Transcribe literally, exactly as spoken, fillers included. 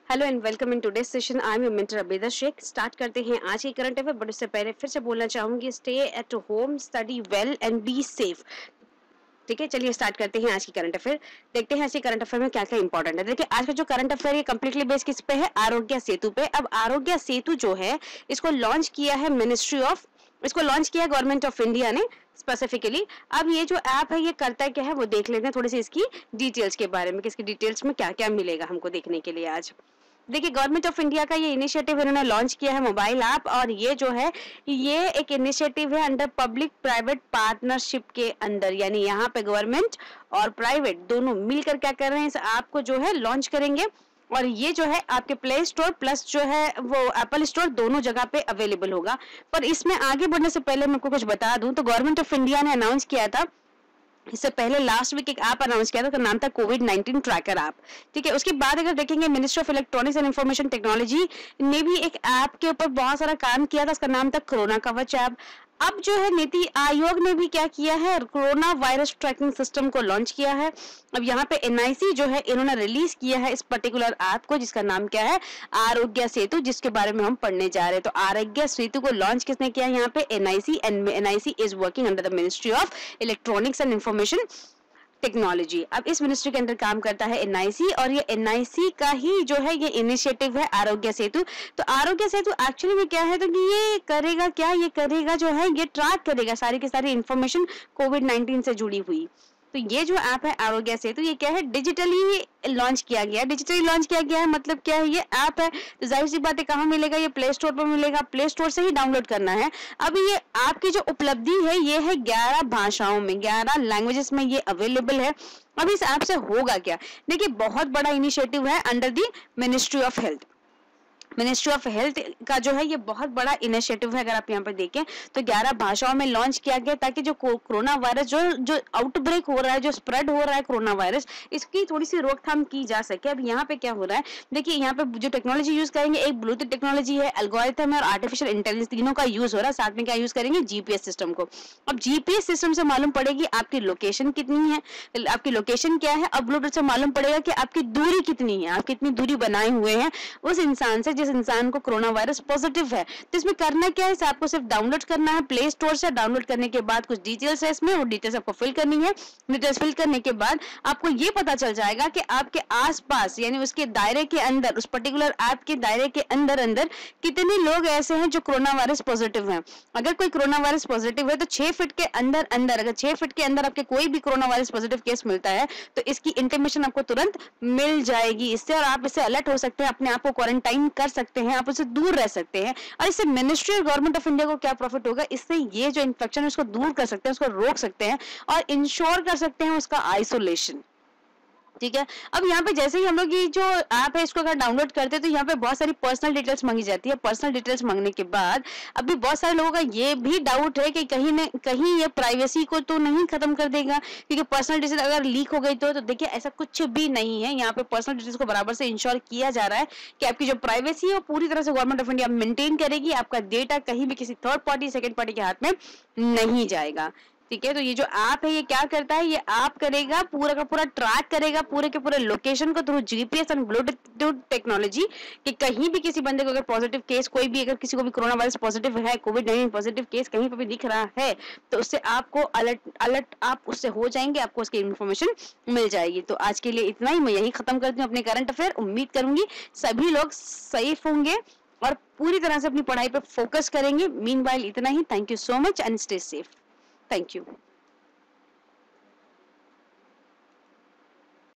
Hello and welcome in today's session. I am your mentor Abeda Shaikh. Start करते हैं आज की करंट अफेयर, बट उससे पहले फिर से बोलना चाहूंगी, stay at home, study well and be safe. ठीक है, चलिए स्टार्ट करते हैं आज की करंट अफेयर। देखते हैं आज की करंट अफेयर में क्या क्या इंपॉर्टेंट है। देखिए, आज का जो करंट अफेयर है कंप्लीटली बेस्ड किस पे है? आरोग्य सेतु पे। अब आरोग्य सेतु जो है इसको लॉन्च किया है मिनिस्ट्री ऑफ इसको लॉन्च किया गवर्नमेंट ऑफ इंडिया ने स्पेसिफिकली। अब ये जो ऐप है ये करता क्या है वो देख लेते हैं थोड़ी सी इसकी डिटेल्स के बारे में, कि इसकी डिटेल्स में क्या क्या मिलेगा हमको देखने के लिए आज। देखिए, गवर्नमेंट ऑफ इंडिया का ये इनिशिएटिव इन्होंने लॉन्च किया है मोबाइल ऐप, और ये जो है ये एक इनिशिएटिव है अंडर पब्लिक प्राइवेट पार्टनरशिप के अंदर, यानी यहाँ पे गवर्नमेंट और प्राइवेट दोनों मिलकर क्या कर रहे हैं, इस ऐप को जो है लॉन्च करेंगे। और ये जो है आपके प्ले स्टोर प्लस जो है वो एप्पल स्टोर दोनों जगह पे अवेलेबल होगा। पर इसमें आगे बढ़ने से पहले मैं आपको कुछ बता दूं तो गवर्नमेंट ऑफ इंडिया ने अनाउंस किया था इससे पहले लास्ट वीक एक ऐप अनाउंस किया था, उसका नाम था कोविड नाइनटीन ट्रैकर ऐप। ठीक है, उसके बाद अगर देखेंगे ministry of electronics and information technology ने भी एक ऐप के ऊपर बहुत सारा काम किया था, उसका नाम था कोरोना कवच ऐप। अब जो है नीति आयोग ने भी क्या किया है, कोरोना वायरस ट्रैकिंग सिस्टम को लॉन्च किया है। अब यहाँ पे एनआईसी जो है इन्होंने रिलीज किया है इस पर्टिकुलर ऐप को, जिसका नाम क्या है, आरोग्य सेतु, जिसके बारे में हम पढ़ने जा रहे हैं। तो आरोग्य सेतु को लॉन्च किसने किया है यहाँ पे? NIC. And NIC is working under the ministry of electronics and information technology. अब इस मिनिस्ट्री के अंदर काम करता है एनआईसी, और ये एनआईसी का ही जो है ये इनिशिएटिव है आरोग्य सेतु। तो आरोग्य सेतु एक्चुअली में क्या है, तो ये करेगा क्या, ये करेगा जो है ये ट्रैक करेगा सारी की सारी इंफॉर्मेशन कोविड नाइनटीन से जुड़ी हुई। तो ये जो ऐप है आरोग्य सेतु, ये क्या है, डिजिटली लॉन्च किया गया है। डिजिटली लॉन्च किया गया है मतलब क्या है, ये ऐप है तो जाहिर सी बात है कहाँ मिलेगा, ये प्ले स्टोर पर मिलेगा, प्ले स्टोर से ही डाउनलोड करना है। अब ये ऐप की जो उपलब्धि है ये है ग्यारह भाषाओं में, ग्यारह लैंग्वेजेस में ये अवेलेबल है। अब इस ऐप से होगा क्या? देखिए, बहुत बड़ा इनिशिएटिव है under the ministry of health. Ministry of health का जो है ये बहुत बड़ा इनिशिएटिव है। अगर आप यहाँ पर देखें तो ग्यारह भाषाओं में लॉन्च किया गया, ताकि जो कोरोना वायरस जो जो आउटब्रेक हो रहा है, जो स्प्रेड हो रहा है कोरोना वायरस, इसकी थोड़ी सी रोकथाम की जा सके। अब यहाँ पे क्या हो रहा है, देखिए यहाँ पे जो टेक्नोलॉजी यूज करेंगे, एक ब्लूटूथ टेक्नोलॉजी है, एल्गोरिथम है और आर्टिफिशियल इंटेलिजेंस, तीनों का यूज हो रहा है। साथ में क्या यूज करेंगे, जीपीएस सिस्टम को। अब जीपीएस सिस्टम से मालूम पड़ेगी आपकी लोकेशन कितनी है, आपकी लोकेशन क्या है। अब ब्लूटूथ से मालूम पड़ेगा कि आपकी दूरी कितनी है, आप कितनी दूरी बनाए हुए हैं उस इंसान से जिस इंसान को कोरोना वायरस पॉजिटिव है। तो इसमें करना क्या है, इसे आपको सिर्फ डाउनलोड करना है प्ले स्टोर से। डाउनलोड करने के बाद कुछ डिटेल्स है इसमें, वो डिटेल्स आपको फिल करनी है। डिटेल्स फिल करने के बाद आपको ये पता चल जाएगा कि आपके आसपास, यानी उसके दायरे के अंदर, उस पर्टिकुलर ऐप के दायरे के अंदर अंदर कितने लोग ऐसे हैं जो कोरोना वायरस पॉजिटिव हैं। अगर कोई कोरोना वायरस पॉजिटिव है तो छह फीट के अंदर अंदर अगर छह फीट के अंदर आपके कोई भी कोरोना वायरस पॉजिटिव केस मिलता है तो इसकी इंटीमेशन आपको तुरंत मिल जाएगी इससे, और आप इससे अलर्ट हो सकते हैं, अपने आप को क्वारंटाइन कर सकते हैं, आप उससे दूर रह सकते हैं। और इससे मिनिस्ट्री और गवर्नमेंट ऑफ इंडिया को क्या प्रॉफिट होगा, इससे ये जो इन्फेक्शन है उसको दूर कर सकते हैं, उसको रोक सकते हैं और इंश्योर कर सकते हैं उसका आइसोलेशन। ठीक है, अब यहाँ पे जैसे ही हम लोग ये जो ऐप है इसको अगर डाउनलोड करते हैं तो यहाँ पे बहुत सारी पर्सनल डिटेल्स मांगी जाती है। पर्सनल डिटेल्स मांगने के बाद अभी बहुत सारे लोगों का ये भी डाउट है कि कहीं न कहीं ये प्राइवेसी को तो नहीं खत्म कर देगा, क्योंकि पर्सनल डिटेल्स अगर लीक हो गई तो, तो देखिए ऐसा कुछ भी नहीं है। यहाँ पे पर्सनल डिटेल्स को बराबर से इंश्योर किया जा रहा है कि आपकी जो प्राइवेसी है वो पूरी तरह से गवर्नमेंट ऑफ इंडिया मेंटेन करेगी। आपका डेटा कहीं भी किसी थर्ड पार्टी, सेकेंड पार्टी के हाथ में नहीं जाएगा। ठीक है, तो ये जो ऐप है ये क्या करता है, ये ऐप करेगा पूरा का पूरा ट्रैक करेगा पूरे के पूरे लोकेशन को through GPS and Bluetooth technology, कि कहीं भी किसी बंदे को अगर पॉजिटिव केस, कोई भी अगर किसी को भी कोरोना वायरस पॉजिटिव है, कोविड नाइनटीन पॉजिटिव केस कहीं पर भी दिख रहा है तो उससे आपको अलर्ट अलर्ट आप उससे हो जाएंगे, आपको उसकी इन्फॉर्मेशन मिल जाएगी। तो आज के लिए इतना ही, मैं यही खत्म करती हूँ अपने करंट अफेयर। उम्मीद करूंगी सभी लोग सेफ होंगे और पूरी तरह से अपनी पढ़ाई पर फोकस करेंगे। मीनवाइल इतना ही। Thank you so much and stay safe. Thank you.